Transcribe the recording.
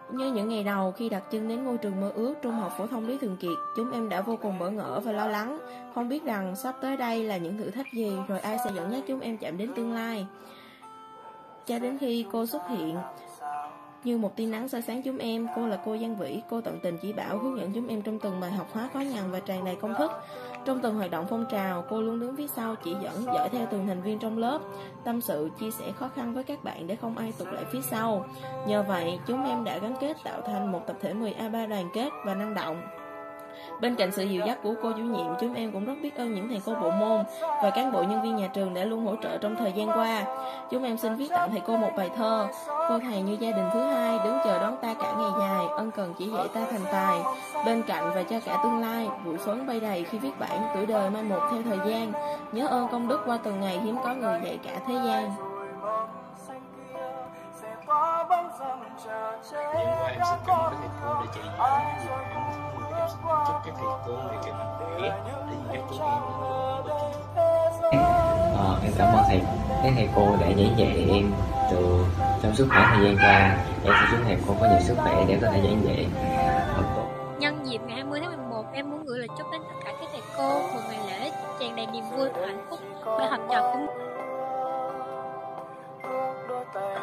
Như những ngày đầu khi đặt chân đến ngôi trường mơ ước Trung học phổ thông Lý Thường Kiệt, chúng em đã vô cùng bỡ ngỡ và lo lắng, không biết rằng sắp tới đây là những thử thách gì, rồi ai sẽ dẫn dắt chúng em chạm đến tương lai. Cho đến khi cô xuất hiện như một tia nắng soi sáng chúng em, cô là cô Giang Vĩ, cô tận tình chỉ bảo, hướng dẫn chúng em trong từng bài học hóa khó nhằn và tràn đầy công thức. Trong từng hoạt động phong trào, cô luôn đứng phía sau chỉ dẫn, dõi theo từng thành viên trong lớp, tâm sự, chia sẻ khó khăn với các bạn để không ai tụt lại phía sau. Nhờ vậy, chúng em đã gắn kết tạo thành một tập thể 10A3 đoàn kết và năng động. Bên cạnh sự dìu dắt của cô chủ nhiệm, chúng em cũng rất biết ơn những thầy cô bộ môn và cán bộ nhân viên nhà trường đã luôn hỗ trợ trong thời gian qua. Chúng em xin viết tặng thầy cô một bài thơ: cô thầy như gia đình thứ hai, đứng chờ đón ta cả ngày dài, ân cần chỉ dạy ta thành tài, bên cạnh và cho cả tương lai, bụi phấn bay đầy khi viết bản, tuổi đời mai một theo thời gian, nhớ ơn công đức qua từng ngày hiếm có người dạy cả thế gian. Những qua em xin cảm ơn các thầy cô đã chỉ dẫn nhiều em. Em xin chúc các thầy cô ngày càng mạnh khỏe để giúp chúng em. Em cảm ơn các thầy cô đã giảng dạy em từ trong suốt khoảng thời gian qua. Em xin chúc thầy cô có nhiều sức khỏe để có thể giảng dạy thật tốt. Nhân dịp ngày 20 tháng 11, em muốn gửi lời chúc đến tất cả các thầy cô một ngày lễ tràn đầy niềm vui và hạnh phúc bởi học trò của